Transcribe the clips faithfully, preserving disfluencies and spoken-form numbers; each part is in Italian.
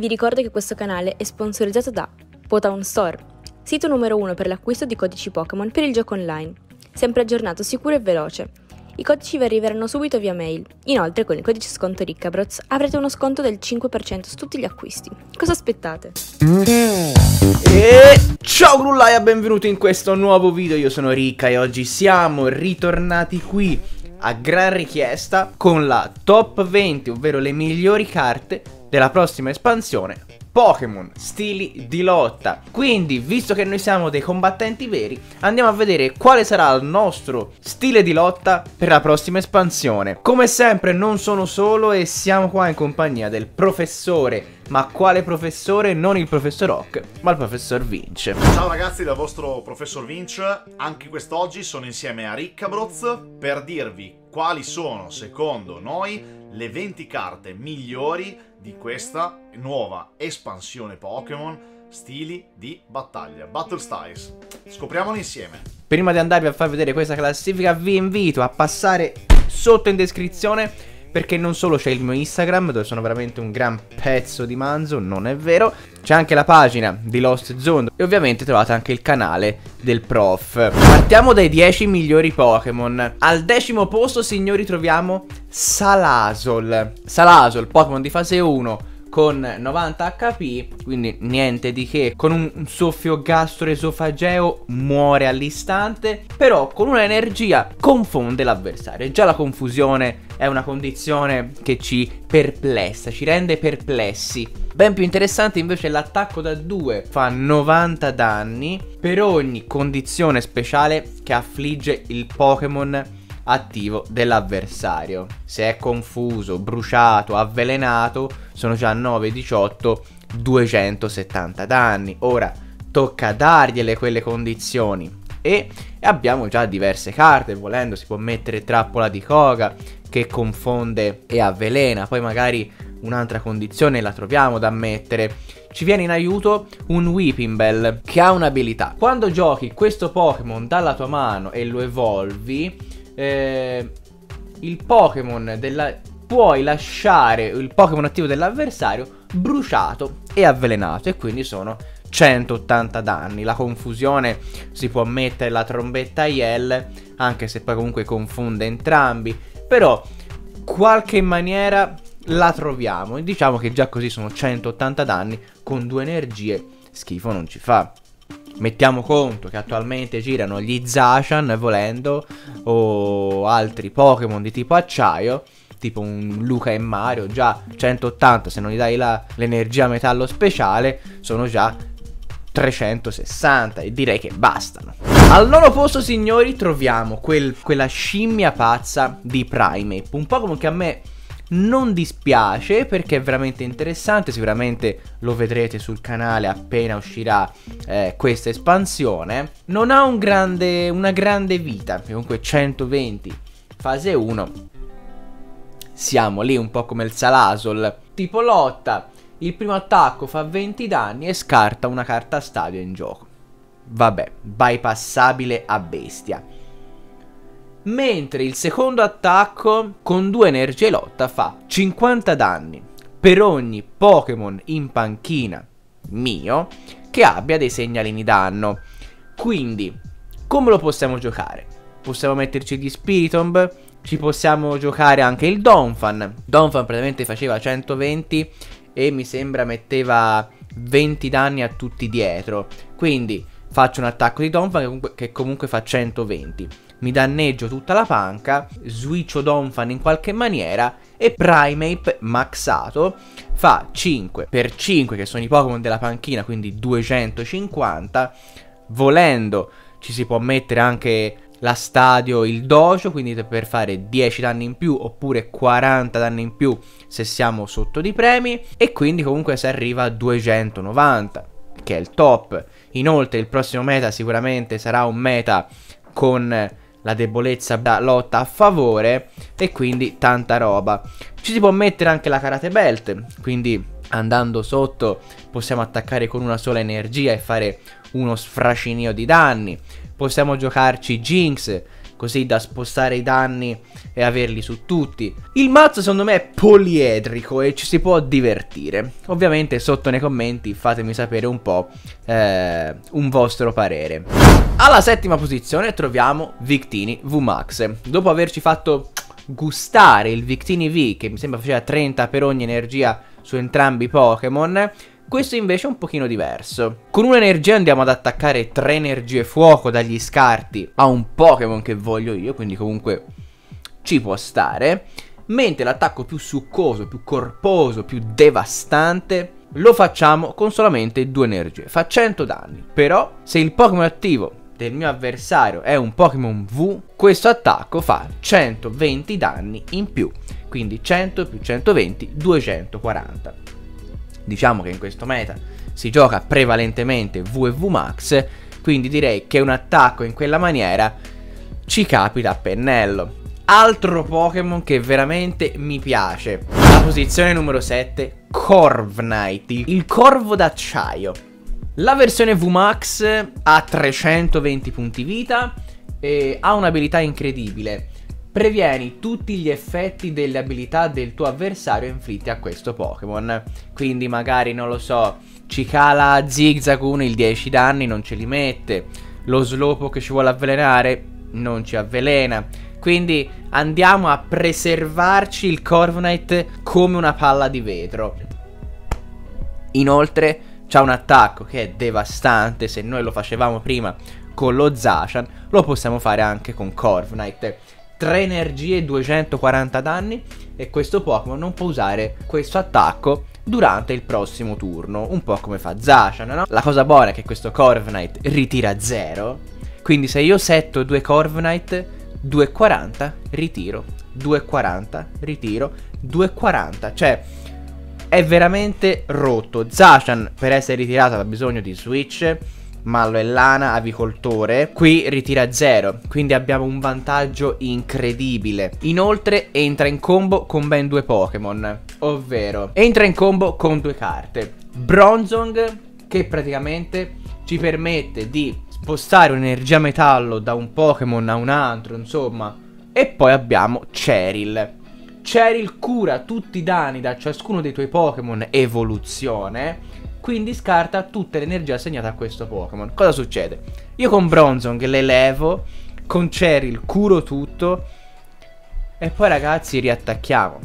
Vi ricordo che questo canale è sponsorizzato da Potown Store, sito numero uno per l'acquisto di codici Pokémon per il gioco online, sempre aggiornato, sicuro e veloce. I codici vi arriveranno subito via mail. Inoltre, con il codice sconto Riccabroz avrete uno sconto del cinque per cento su tutti gli acquisti. Cosa aspettate? E ciao Grullaia, benvenuti in questo nuovo video. Io sono Ricca e oggi siamo ritornati qui a gran richiesta con la top venti, ovvero le migliori carte della prossima espansione Pokémon stili di lotta. Quindi, visto che noi siamo dei combattenti veri, andiamo a vedere quale sarà il nostro stile di lotta per la prossima espansione. Come sempre non sono solo e siamo qua in compagnia del professore. Ma quale professore? Non il professor Oak, ma il professor Vince. Ciao ragazzi, dal vostro professor Vince. Anche quest'oggi sono insieme a Riccabroz per dirvi quali sono, secondo noi, le venti carte migliori di questa nuova espansione Pokémon stili di battaglia, Battle Styles. Scopriamolo insieme. Prima di andarvi a far vedere questa classifica vi invito a passare sotto in descrizione, perché non solo c'è il mio Instagram, dove sono veramente un gran pezzo di manzo, non è vero, c'è anche la pagina di Lost Zone e ovviamente trovate anche il canale del prof. Partiamo dai dieci migliori Pokémon. Al decimo posto, signori, troviamo Salazzle. Salazzle, Pokémon di fase uno con novanta H P, quindi niente di che, con un soffio gastroesofageo muore all'istante, però con una energia confonde l'avversario. Già la confusione è una condizione che ci perplessa, ci rende perplessi. Ben più interessante invece è l'attacco da due, fa novanta danni per ogni condizione speciale che affligge il Pokémon attivo dell'avversario. Se è confuso, bruciato, avvelenato, sono già nove, diciotto, duecentosettanta danni. Ora tocca dargliele quelle condizioni e abbiamo già diverse carte. Volendo si può mettere Trappola di Koga che confonde e avvelena. Poi magari un'altra condizione la troviamo da mettere. Ci viene in aiuto un Weepinbell che ha un'abilità. Quando giochi questo Pokémon dalla tua mano e lo evolvi, Eh, il Pokémon della... puoi lasciare il Pokémon attivo dell'avversario bruciato e avvelenato, e quindi sono centottanta danni. La confusione si può mettere la trombetta Yell, anche se poi comunque confonde entrambi, però qualche maniera la troviamo e diciamo che già così sono centottanta danni con due energie, schifo non ci fa. Mettiamo conto che attualmente girano gli Zacian, volendo, o altri Pokémon di tipo acciaio, tipo un Luca e Mario. Già centottanta, se non gli dai l'energia metallo speciale, sono già trecentosessanta e direi che bastano. Al nono posto, signori, troviamo quel, quella scimmia pazza di Primeape, un Pokémon che a me non dispiace perché è veramente interessante. Sicuramente lo vedrete sul canale appena uscirà eh, questa espansione. Non ha un grande, una grande vita, comunque centoventi fase uno. Siamo lì un po' come il Salazzle tipo lotta. Il primo attacco fa venti danni e scarta una carta stadio in gioco. Vabbè, bypassabile a bestia. Mentre il secondo attacco con due energie lotta fa cinquanta danni per ogni Pokémon in panchina mio che abbia dei segnalini danno. Quindi come lo possiamo giocare? Possiamo metterci gli Spiritomb, ci possiamo giocare anche il Donphan. Donphan praticamente faceva centoventi e mi sembra metteva venti danni a tutti dietro, quindi faccio un attacco di Donphan che comunque, che comunque fa centoventi. Mi danneggio tutta la panca, switcho Donphan in qualche maniera e Primeape maxato fa cinque per cinque, che sono i Pokémon della panchina, quindi duecentocinquanta. Volendo ci si può mettere anche la stadio, il dojo, quindi per fare dieci danni in più oppure quaranta danni in più se siamo sotto di premi, e quindi comunque si arriva a duecentonovanta, che è il top. Inoltre il prossimo meta sicuramente sarà un meta con la debolezza da lotta a favore e quindi tanta roba. Ci si può mettere anche la Karate Belt, quindi andando sotto possiamo attaccare con una sola energia e fare uno sfracinio di danni. Possiamo giocarci Jinx, così da spostare i danni e averli su tutti. Il mazzo secondo me è poliedrico e ci si può divertire. Ovviamente sotto nei commenti fatemi sapere un po' eh, un vostro parere. Alla settima posizione troviamo Victini V MAX. Dopo averci fatto gustare il Victini V, che mi sembra faceva trenta per ogni energia su entrambi i Pokémon, questo invece è un pochino diverso. Con un'energia andiamo ad attaccare tre energie fuoco dagli scarti a un Pokémon che voglio io, quindi comunque ci può stare. Mentre l'attacco più succoso, più corposo, più devastante lo facciamo con solamente due energie, fa cento danni. Però se il Pokémon attivo del mio avversario è un Pokémon V, questo attacco fa centoventi danni in più, quindi cento più centoventi, duecentoquaranta. Diciamo che in questo meta si gioca prevalentemente V e V MAX, quindi direi che un attacco in quella maniera ci capita a pennello. Altro Pokémon che veramente mi piace, alla posizione numero sette, Corviknight, il corvo d'acciaio. La versione V MAX ha trecentoventi punti vita e ha un'abilità incredibile. Previeni tutti gli effetti delle abilità del tuo avversario inflitti a questo Pokémon. Quindi magari, non lo so, ci cala Zigzagoon il dieci danni, non ce li mette. Lo Slowpoke che ci vuole avvelenare non ci avvelena. Quindi andiamo a preservarci il Corviknight come una palla di vetro. Inoltre c'ha un attacco che è devastante. Se noi lo facevamo prima con lo Zacian, lo possiamo fare anche con Corviknight. tre energie e duecentoquaranta danni, e questo Pokémon non può usare questo attacco durante il prossimo turno, un po' come fa Zacian, no? La cosa buona è che questo Corviknight ritira zero, quindi se io setto due Corviknight, due e quaranta, ritiro, due e quaranta, ritiro, due e quaranta, cioè è veramente rotto. Zacian per essere ritirato ha bisogno di switch, Mallo e Lana, avicoltore, qui ritira zero, quindi abbiamo un vantaggio incredibile. Inoltre entra in combo con ben due Pokémon, ovvero entra in combo con due carte. Bronzong, che praticamente ci permette di spostare un'energia metallo da un Pokémon a un altro, insomma. E poi abbiamo Cheryl. Cheryl cura tutti i danni da ciascuno dei tuoi Pokémon evoluzione, quindi scarta tutta l'energia assegnata a questo Pokémon. Cosa succede? Io con Bronzong le levo, con Cheryl curo tutto e poi ragazzi riattacchiamo.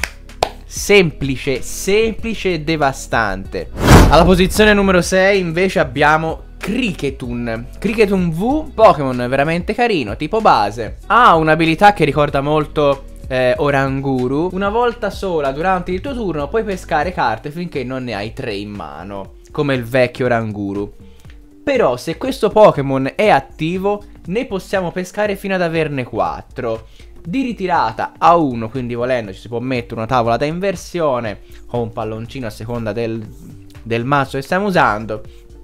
Semplice, semplice e devastante. Alla posizione numero sei invece abbiamo Kricketune. Kricketune V, Pokémon veramente carino, tipo base. Ha un'abilità che ricorda molto eh, Oranguru. Una volta sola durante il tuo turno puoi pescare carte finché non ne hai tre in mano, come il vecchio Oranguru. Però se questo Pokémon è attivo ne possiamo pescare fino ad averne quattro. Di ritirata a uno, quindi volendo ci si può mettere una tavola da inversione o un palloncino a seconda del, del mazzo che stiamo usando.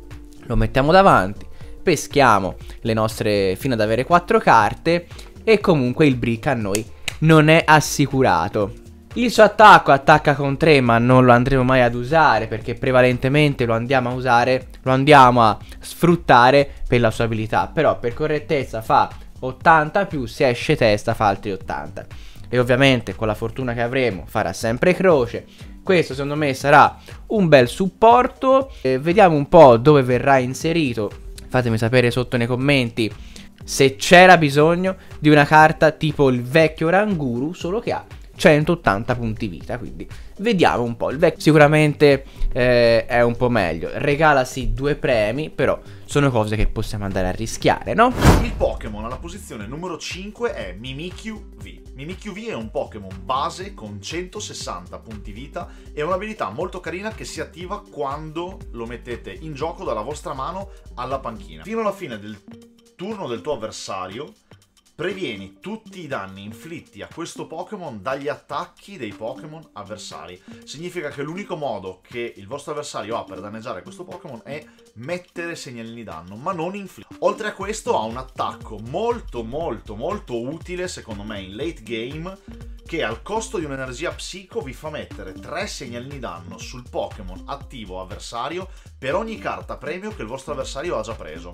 Lo mettiamo davanti, peschiamo le nostre fino ad avere quattro carte e comunque il brick a noi non è assicurato. Il suo attacco attacca con tre, ma non lo andremo mai ad usare perché prevalentemente lo andiamo a usare, lo andiamo a sfruttare per la sua abilità. Però per correttezza fa ottanta più, se esce testa fa altri ottanta. E ovviamente con la fortuna che avremo farà sempre croce. Questo secondo me sarà un bel supporto. eh, Vediamo un po' dove verrà inserito. Fatemi sapere sotto nei commenti se c'era bisogno di una carta tipo il vecchio Oranguru, solo che ha centottanta punti vita, quindi vediamo un po'. Il vecchio sicuramente eh, è un po' meglio, regala sì due premi, però sono cose che possiamo andare a rischiare, no? Il Pokémon alla posizione numero cinque è Mimikyu V. Mimikyu V è un Pokémon base con centosessanta punti vita e un'abilità molto carina che si attiva quando lo mettete in gioco dalla vostra mano alla panchina. Fino alla fine del turno del tuo avversario previeni tutti i danni inflitti a questo Pokémon dagli attacchi dei Pokémon avversari. Significa che l'unico modo che il vostro avversario ha per danneggiare questo Pokémon è mettere segnalini di danno, ma non infliggere. Oltre a questo ha un attacco molto molto molto utile secondo me in late game, che al costo di un'energia psico vi fa mettere tre segnalini danno sul Pokémon attivo avversario per ogni carta premio che il vostro avversario ha già preso.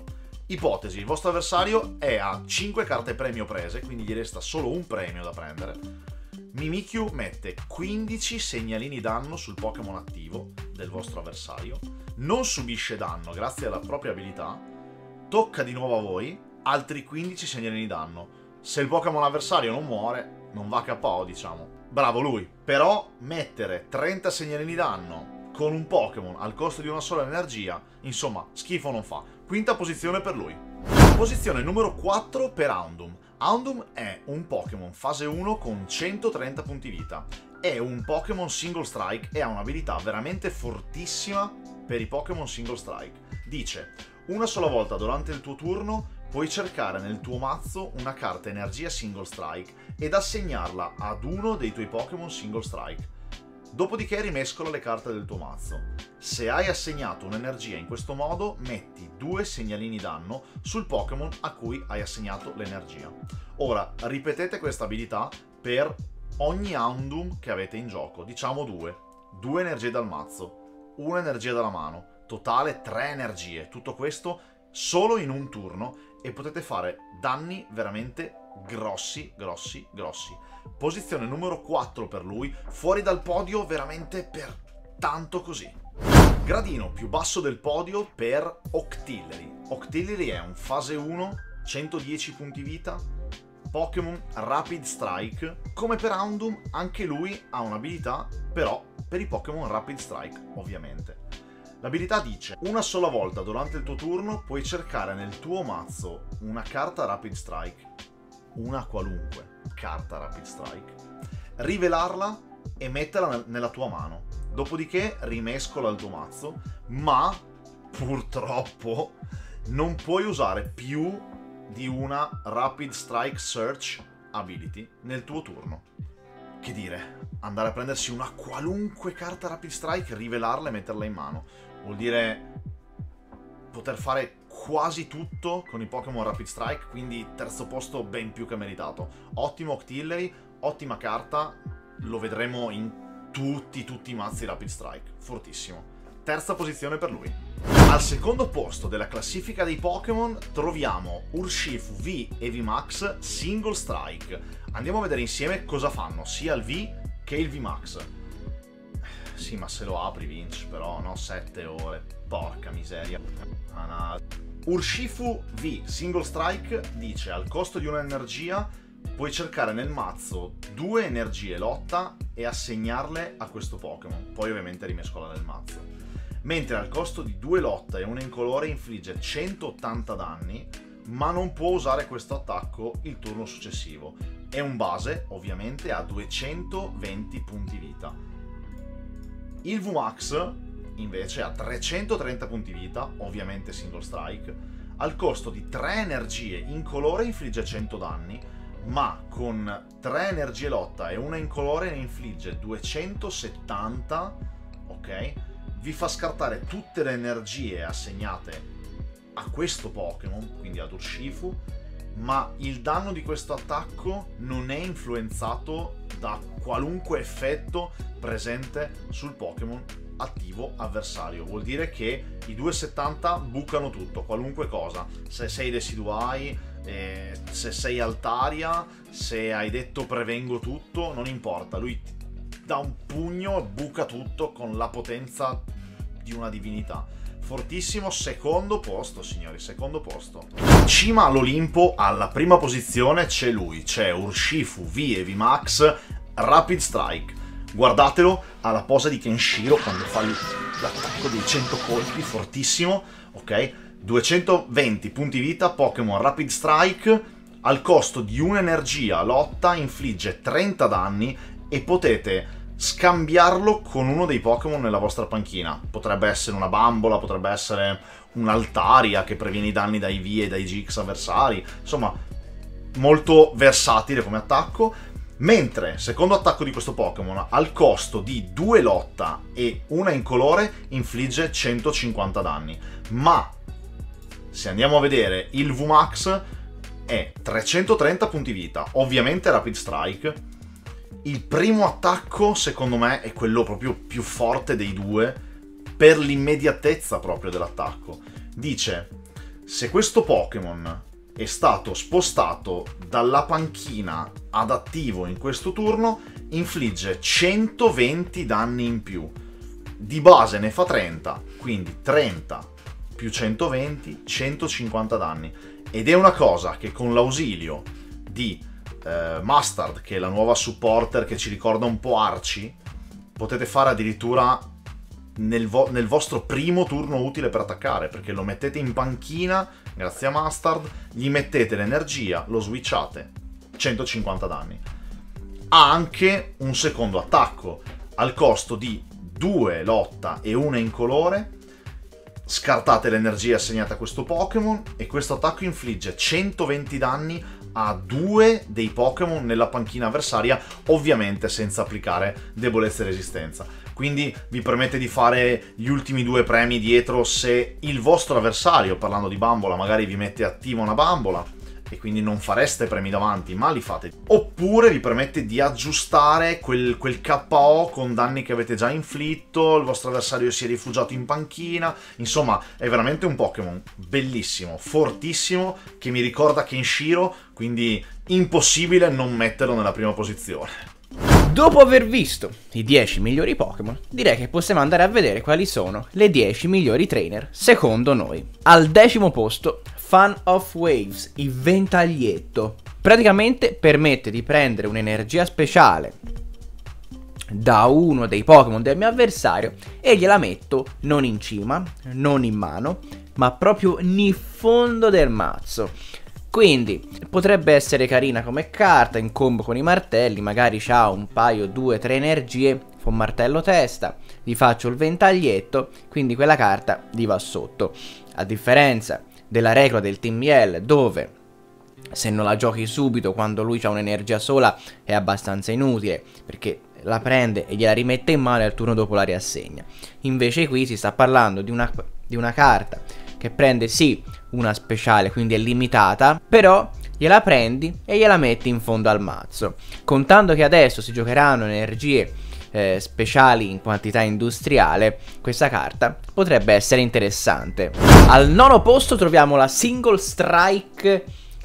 Ipotesi, il vostro avversario è a cinque carte premio prese, quindi gli resta solo un premio da prendere. Mimikyu mette quindici segnalini danno sul Pokémon attivo del vostro avversario, non subisce danno grazie alla propria abilità, tocca di nuovo a voi, altri quindici segnalini danno. Se il Pokémon avversario non muore, non va K O, diciamo. Bravo lui. Però mettere trenta segnalini danno con un Pokémon al costo di una sola energia, insomma, schifo non fa. Quinta posizione per lui. Posizione numero quattro per Houndoom. Houndoom è un Pokémon fase uno con centotrenta punti vita. È un Pokémon Single Strike e ha un'abilità veramente fortissima per i Pokémon Single Strike. Dice, una sola volta durante il tuo turno puoi cercare nel tuo mazzo una carta energia Single Strike ed assegnarla ad uno dei tuoi Pokémon Single Strike. Dopodiché rimescola le carte del tuo mazzo. Se hai assegnato un'energia in questo modo, metti due segnalini danno sul Pokémon a cui hai assegnato l'energia. Ora, ripetete questa abilità per ogni Houndoom che avete in gioco. Diciamo due. Due energie dal mazzo, una energia dalla mano. Totale tre energie. Tutto questo solo in un turno e potete fare danni veramente grossi, grossi, grossi. Posizione numero quattro per lui, fuori dal podio veramente per tanto così. Gradino più basso del podio per Octillery. Octillery è un fase uno, centodieci punti vita, Pokémon Rapid Strike. Come per Houndoom, anche lui ha un'abilità, però per i Pokémon Rapid Strike, ovviamente. L'abilità dice, una sola volta durante il tuo turno puoi cercare nel tuo mazzo una carta Rapid Strike, una qualunque carta Rapid Strike, rivelarla e metterla nella tua mano. Dopodiché rimescola il tuo mazzo, ma purtroppo non puoi usare più di una Rapid Strike Search ability nel tuo turno. Che dire, andare a prendersi una qualunque carta Rapid Strike, rivelarla e metterla in mano. Vuol dire poter fare quasi tutto con i Pokémon Rapid Strike, quindi terzo posto ben più che meritato. Ottimo Octillery, ottima carta, lo vedremo in tutti, tutti i mazzi Rapid Strike, fortissimo. Terza posizione per lui. Al secondo posto della classifica dei Pokémon troviamo Urshifu V e V Max Single Strike. Andiamo a vedere insieme cosa fanno sia il V che il V Max. Sì, ma se lo apri Vince, però no, sette ore, porca miseria. Ah, no. Urshifu V Single Strike dice, al costo di un'energia puoi cercare nel mazzo due energie lotta e assegnarle a questo Pokémon, poi ovviamente rimescola nel mazzo. Mentre al costo di due lotta e una incolore infligge centottanta danni, ma non può usare questo attacco il turno successivo. È un base, ovviamente, a duecentoventi punti vita. Il V Max invece ha trecentotrenta punti vita, ovviamente Single Strike, al costo di tre energie incolore infligge cento danni, ma con tre energie lotta e una incolore ne infligge duecentosettanta, ok? Vi fa scartare tutte le energie assegnate a questo Pokémon, quindi ad Urshifu, ma il danno di questo attacco non è influenzato da qualunque effetto presente sul Pokémon attivo avversario. Vuol dire che i duecentosettanta bucano tutto, qualunque cosa. Se sei Decidueye, eh, se sei Altaria, se hai detto prevengo tutto, non importa. Lui dà un pugno e buca tutto con la potenza di una divinità. Fortissimo, secondo posto, signori, secondo posto. In cima all'Olimpo, alla prima posizione, c'è lui, c'è Urshifu V e V Max Rapid Strike. Guardatelo, ha la posa di Kenshiro quando fa l'attacco dei cento colpi, fortissimo, ok? duecentoventi punti vita, Pokémon Rapid Strike, al costo di un'energia lotta infligge trenta danni e potete scambiarlo con uno dei Pokémon nella vostra panchina. Potrebbe essere una bambola, potrebbe essere un'Altaria che previene i danni dai V e dai G X avversari, insomma molto versatile come attacco. Mentre, secondo attacco di questo Pokémon, al costo di due lotta e una incolore, infligge centocinquanta danni. Ma, se andiamo a vedere, il V Max è trecentotrenta punti vita, ovviamente Rapid Strike. Il primo attacco, secondo me, è quello proprio più forte dei due, per l'immediatezza proprio dell'attacco. Dice, se questo Pokémon è stato spostato dalla panchina ad attivo in questo turno, infligge centoventi danni in più. Di base ne fa trenta, quindi trenta più centoventi, centocinquanta danni. Ed è una cosa che con l'ausilio di eh, Mustard, che è la nuova supporter che ci ricorda un po' Archie, potete fare addirittura nel, vo- nel vostro primo turno utile per attaccare, perché lo mettete in panchina, grazie a Mustard, gli mettete l'energia, lo switchate, centocinquanta danni. Ha anche un secondo attacco, al costo di due lotta e una incolore, scartate l'energia assegnata a questo Pokémon e questo attacco infligge centoventi danni a due dei Pokémon nella panchina avversaria, ovviamente senza applicare debolezza e resistenza. Quindi vi permette di fare gli ultimi due premi dietro se il vostro avversario, parlando di bambola, magari vi mette attiva una bambola e quindi non fareste premi davanti, ma li fate. Oppure vi permette di aggiustare quel, quel K O con danni che avete già inflitto, il vostro avversario si è rifugiato in panchina. Insomma, è veramente un Pokémon bellissimo, fortissimo, che mi ricorda Kenshiro, quindi impossibile non metterlo nella prima posizione. Dopo aver visto i dieci migliori Pokémon, direi che possiamo andare a vedere quali sono le dieci migliori trainer secondo noi. Al decimo posto, Fan of Waves, il ventaglietto. Praticamente permette di prendere un'energia speciale da uno dei Pokémon del mio avversario e gliela metto non in cima, non in mano, ma proprio nel fondo del mazzo. Quindi potrebbe essere carina come carta in combo con i martelli, magari c'ha un paio, due, tre energie, fa un martello testa, gli faccio il ventaglietto, quindi quella carta gli va sotto. A differenza della regola del Team Yell, dove se non la giochi subito quando lui ha un'energia sola è abbastanza inutile, perché la prende e gliela rimette in mano e al turno dopo la riassegna. Invece qui si sta parlando di una, di una carta che prende sì una speciale, quindi è limitata, però gliela prendi e gliela metti in fondo al mazzo. Contando che adesso si giocheranno energie eh, speciali in quantità industriale, questa carta potrebbe essere interessante. Al nono posto troviamo la Single Strike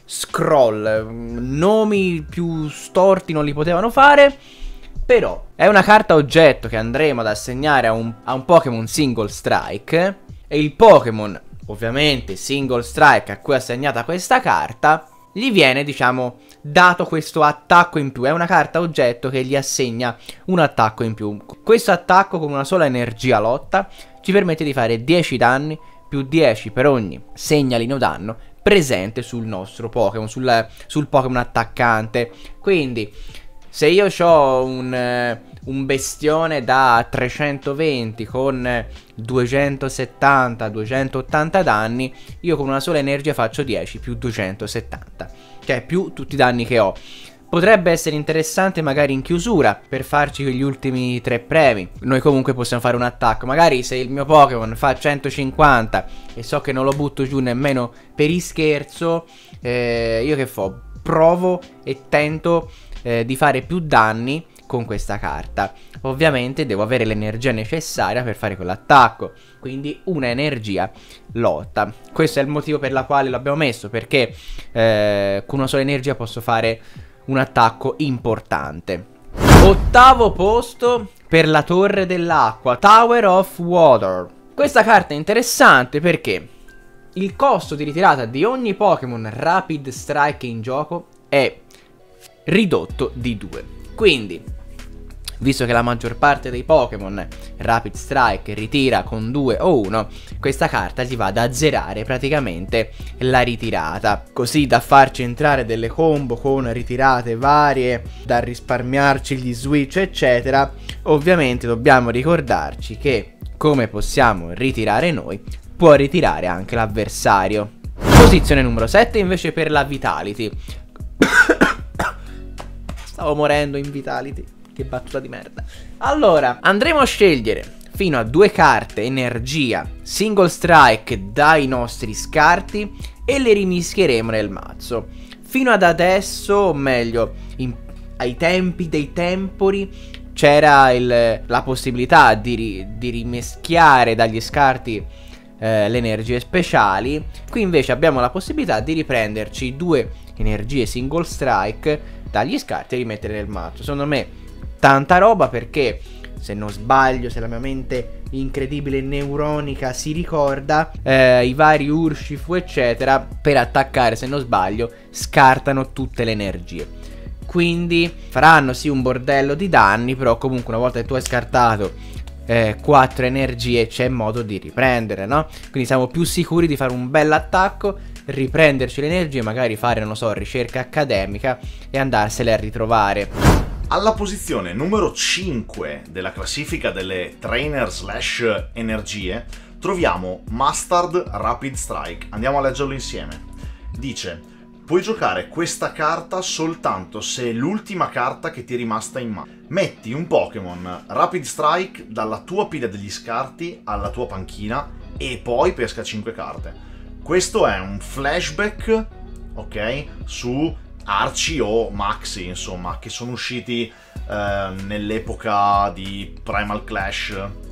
Scroll. Nomi più storti non li potevano fare, però è una carta oggetto che andremo ad assegnare a un, a un Pokémon Single Strike, e il Pokémon ovviamente Single Strike a cui è assegnata questa carta gli viene, diciamo, dato questo attacco in più. È una carta oggetto che gli assegna un attacco in più. Questo attacco con una sola energia lotta ci permette di fare dieci danni più dieci per ogni segnalino danno presente sul nostro Pokémon, sul, sul Pokémon attaccante. Quindi se io ho un, un bestione da trecentoventi con duecentosettanta duecentottanta danni, io con una sola energia faccio dieci più duecentosettanta, cioè più tutti i danni che ho. Potrebbe essere interessante magari in chiusura per farci quegli ultimi tre premi. Noi comunque possiamo fare un attacco, magari se il mio Pokémon fa centocinquanta e so che non lo butto giù nemmeno per ischerzo, eh, io che fo? Provo e tento eh, di fare più danni con questa carta. Ovviamente devo avere l'energia necessaria per fare quell'attacco, quindi una energia lotta. Questo è il motivo per la quale l'abbiamo messo, perché eh, con una sola energia posso fare un attacco importante. Ottavo posto per la Torre dell'Acqua, Tower of Water. Questa carta è interessante perché il costo di ritirata di ogni Pokémon Rapid Strike in gioco è ridotto di due. Quindi, visto che la maggior parte dei Pokémon Rapid Strike ritira con due o uno, questa carta gli va ad azzerare praticamente la ritirata, così da farci entrare delle combo con ritirate varie, da risparmiarci gli switch eccetera. Ovviamente dobbiamo ricordarci che, come possiamo ritirare noi, può ritirare anche l'avversario. Posizione numero sette invece per la Vitality. Stavo morendo in Vitality. Che battuta di merda. Allora, andremo a scegliere fino a due carte energia Single Strike dai nostri scarti e le rimischieremo nel mazzo. Fino ad adesso, o meglio, in, ai tempi dei tempori, c'era la possibilità di, ri, di rimischiare dagli scarti eh, le energie speciali. Qui invece abbiamo la possibilità di riprenderci due energie single strike dagli scarti e rimettere nel mazzo. Secondo me tanta roba, perché se non sbaglio, se la mia mente incredibile neuronica si ricorda, eh, i vari Urshifu eccetera, per attaccare, se non sbaglio, scartano tutte le energie. Quindi faranno sì un bordello di danni, però comunque una volta che tu hai scartato eh, quattro energie c'è modo di riprendere, no? Quindi siamo più sicuri di fare un bel attacco, riprenderci le energie, magari fare, non lo so, ricerca accademica e andarsele a ritrovare. Alla posizione numero cinque della classifica delle trainer slash energie troviamo Mustard Rapid Strike. Andiamo a leggerlo insieme. Dice: puoi giocare questa carta soltanto se è l'ultima carta che ti è rimasta in mano. Metti un Pokémon Rapid Strike dalla tua pila degli scarti alla tua panchina e poi pesca cinque carte. Questo è un flashback, ok, su Arci o Maxi, insomma, che sono usciti eh, nell'epoca di Primal Clash.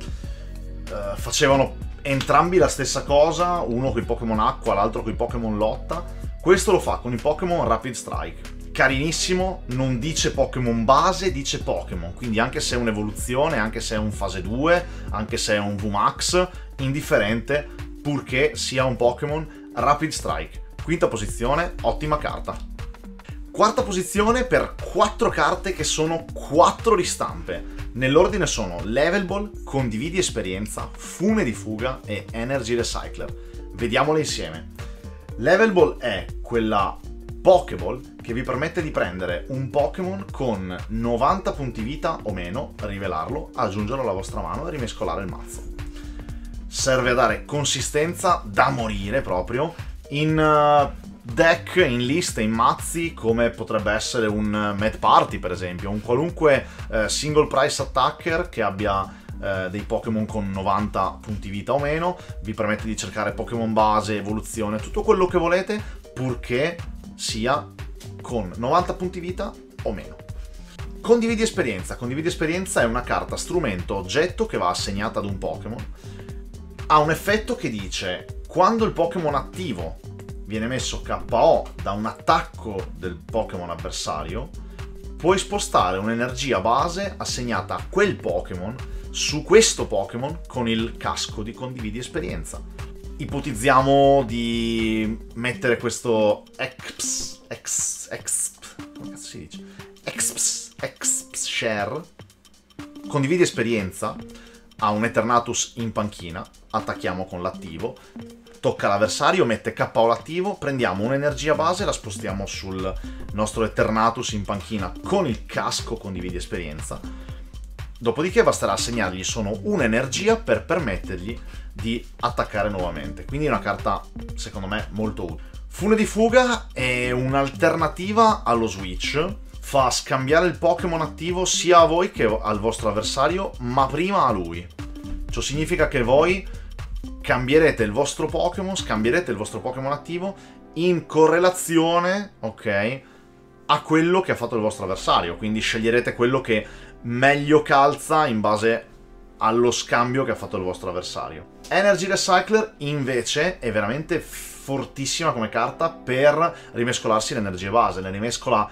Eh, facevano entrambi la stessa cosa, uno con i Pokémon acqua, l'altro con i Pokémon lotta. Questo lo fa con i Pokémon Rapid Strike. Carinissimo, non dice Pokémon base, dice Pokémon. Quindi anche se è un'evoluzione, anche se è un fase due, anche se è un V MAX, indifferente, purché sia un Pokémon Rapid Strike. Quinta posizione, ottima carta. Quarta posizione per quattro carte che sono quattro ristampe. Nell'ordine sono Level Ball, Condividi Esperienza, Fune di Fuga e Energy Recycler. Vediamole insieme. Level Ball è quella Pokéball che vi permette di prendere un Pokémon con novanta punti vita o meno, rivelarlo, aggiungerlo alla vostra mano e rimescolare il mazzo. Serve a dare consistenza da morire proprio in uh, deck, in liste, in mazzi, come potrebbe essere un Mad Party per esempio, un qualunque uh, single price attacker che abbia uh, dei Pokémon con novanta punti vita o meno, vi permette di cercare Pokémon base, evoluzione, tutto quello che volete, purché sia con novanta punti vita o meno. Condividi esperienza. Condividi esperienza è una carta strumento oggetto che va assegnata ad un Pokémon. Ha un effetto che dice: quando il Pokémon attivo viene messo K O da un attacco del Pokémon avversario, puoi spostare un'energia base assegnata a quel Pokémon su questo Pokémon con il casco di Condividi esperienza. Ipotizziamo di mettere questo Exps, Ex, Exp, come cazzo si dice? Exps, Exps Share, Condividi esperienza, ha un Eternatus in panchina, attacchiamo con l'attivo, tocca l'avversario, mette K O l'attivo, prendiamo un'energia base, la spostiamo sul nostro Eternatus in panchina con il casco Condividi esperienza, dopodiché basterà assegnargli solo un'energia per permettergli di attaccare nuovamente. Quindi è una carta, secondo me, molto utile. Fune di Fuga è un'alternativa allo Switch, fa scambiare il Pokémon attivo sia a voi che al vostro avversario, ma prima a lui. Ciò significa che voi cambierete il vostro Pokémon, scambierete il vostro Pokémon attivo in correlazione, ok, a quello che ha fatto il vostro avversario. Quindi sceglierete quello che meglio calza in base allo scambio che ha fatto il vostro avversario. Energy Recycler invece è veramente fortissima come carta per rimescolarsi le energie base. Ne rimescola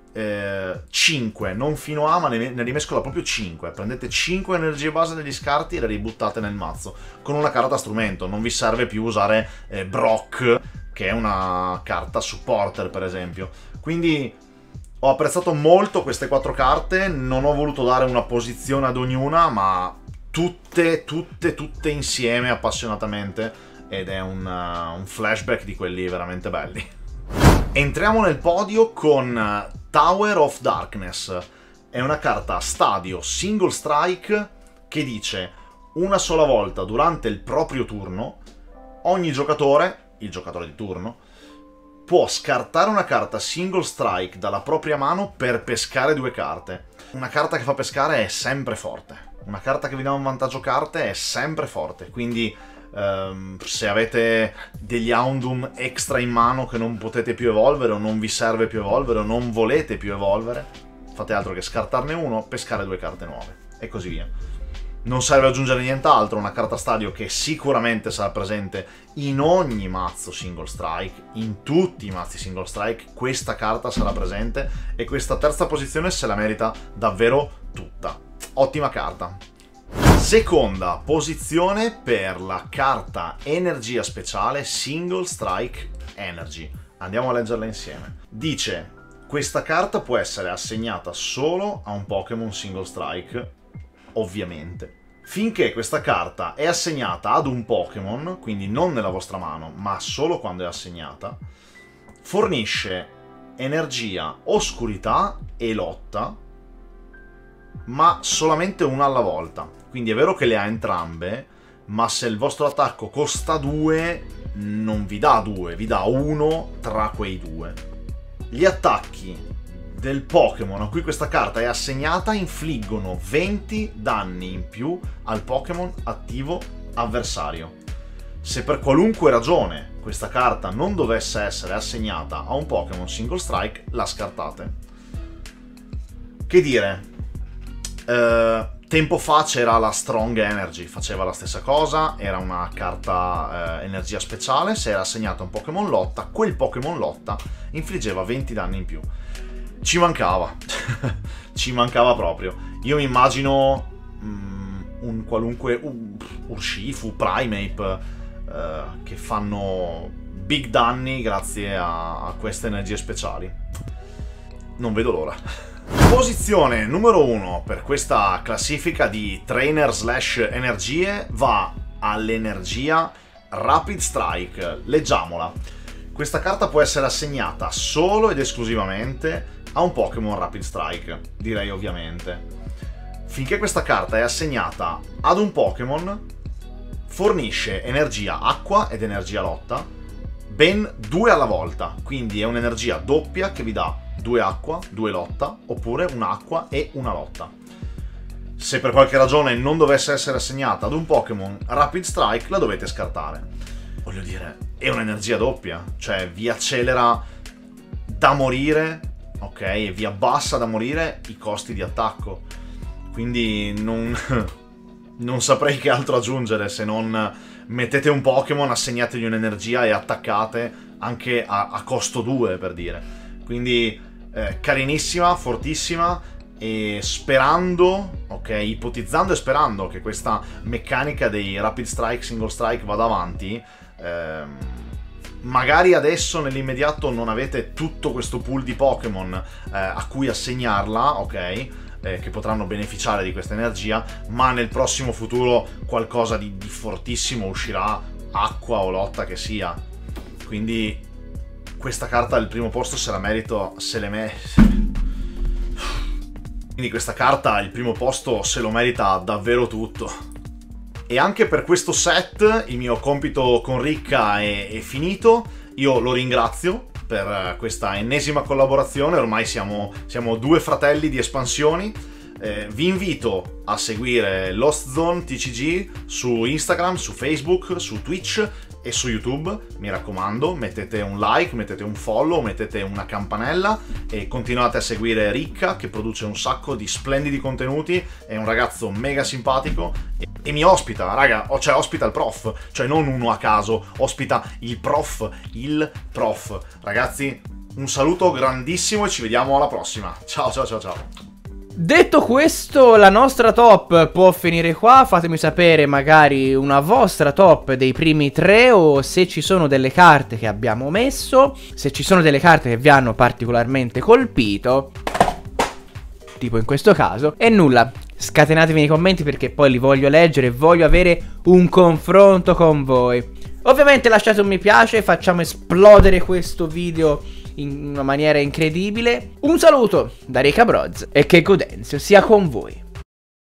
eh, cinque, non fino a, ma ne, ne rimescola proprio cinque. Prendete cinque energie base degli scarti e le ributtate nel mazzo con una carta strumento. Non vi serve più usare eh, Brock, che è una carta supporter per esempio. Quindi ho apprezzato molto queste quattro carte, non ho voluto dare una posizione ad ognuna, ma tutte, tutte, tutte insieme appassionatamente, ed è un, uh, un flashback di quelli veramente belli. Entriamo nel podio con Tower of Darkness. È una carta stadio single strike che dice: una sola volta durante il proprio turno, ogni giocatore, il giocatore di turno, può scartare una carta single strike dalla propria mano per pescare due carte. Una carta che fa pescare è sempre forte. Una carta che vi dà un vantaggio carte è sempre forte. Quindi um, se avete degli Houndoom extra in mano che non potete più evolvere, o non vi serve più evolvere, o non volete più evolvere, fate altro che scartarne uno, pescare due carte nuove e così via. Non serve aggiungere nient'altro, una carta stadio che sicuramente sarà presente in ogni mazzo single strike, in tutti i mazzi single strike, questa carta sarà presente e questa terza posizione se la merita davvero tutta. Ottima carta. Seconda posizione per la carta energia speciale Single Strike Energy. Andiamo a leggerla insieme. Dice: questa carta può essere assegnata solo a un Pokémon Single Strike, ovviamente. Finché questa carta è assegnata ad un Pokémon, quindi non nella vostra mano, ma solo quando è assegnata, fornisce energia, oscurità e lotta, ma solamente una alla volta. Quindi è vero che le ha entrambe, ma se il vostro attacco costa due, non vi dà due, vi dà uno tra quei due. Gli attacchi del Pokémon a cui questa carta è assegnata infliggono venti danni in più al Pokémon attivo avversario. Se per qualunque ragione questa carta non dovesse essere assegnata a un Pokémon Single Strike, la scartate. Che dire? Uh, tempo fa c'era la Strong Energy, faceva la stessa cosa, era una carta uh, energia speciale, se era assegnata a un Pokémon lotta, quel Pokémon lotta infliggeva venti danni in più. Ci mancava, ci mancava proprio. Io mi immagino um, un qualunque uh, Urshifu, Primeape uh, che fanno big danni grazie a, a queste energie speciali. Non vedo l'ora. Posizione numero uno per questa classifica di trainer slash energie va all'energia Rapid Strike. Leggiamola. Questa carta può essere assegnata solo ed esclusivamente a un Pokémon Rapid Strike, direi ovviamente. Finché questa carta è assegnata ad un Pokémon, fornisce energia acqua ed energia lotta, ben due alla volta, quindi è un'energia doppia che vi dà due acqua, due lotta, oppure un'acqua e una lotta. Se per qualche ragione non dovesse essere assegnata ad un Pokémon Rapid Strike, la dovete scartare. Voglio dire, è un'energia doppia, cioè vi accelera da morire, ok, e vi abbassa da morire i costi di attacco. Quindi non, non saprei che altro aggiungere se non mettete un Pokémon, assegnategli un'energia e attaccate anche a, a costo due, per dire. Quindi eh, carinissima, fortissima, e sperando, ok, ipotizzando e sperando che questa meccanica dei Rapid Strike, Single Strike vada avanti, ehm, magari adesso nell'immediato non avete tutto questo pool di Pokémon eh, a cui assegnarla, ok, eh, che potranno beneficiare di questa energia, ma nel prossimo futuro qualcosa di, di fortissimo uscirà, acqua o lotta che sia. Quindi questa carta al primo posto se la merito, se le me... Quindi questa carta il primo posto se lo merita davvero tutto. E anche per questo set il mio compito con Ricca è, è finito. Io lo ringrazio per questa ennesima collaborazione, ormai siamo, siamo due fratelli di espansioni. Eh, vi invito a seguire Lost Zone T C G su Instagram, su Facebook, su Twitch e su YouTube. Mi raccomando, mettete un like, mettete un follow, mettete una campanella e continuate a seguire Ricca, che produce un sacco di splendidi contenuti, è un ragazzo mega simpatico e, e mi ospita, raga, cioè ospita il prof, cioè non uno a caso, ospita il prof, il prof. Ragazzi, un saluto grandissimo e ci vediamo alla prossima. Ciao ciao ciao ciao. Detto questo, la nostra top può finire qua. Fatemi sapere magari una vostra top dei primi tre, o se ci sono delle carte che abbiamo messo, se ci sono delle carte che vi hanno particolarmente colpito, tipo in questo caso. E nulla, scatenatevi nei commenti perché poi li voglio leggere e voglio avere un confronto con voi. Ovviamente lasciate un mi piace, facciamo esplodere questo video in una maniera incredibile. Un saluto da Ricabroz e che Gaudenzio sia con voi.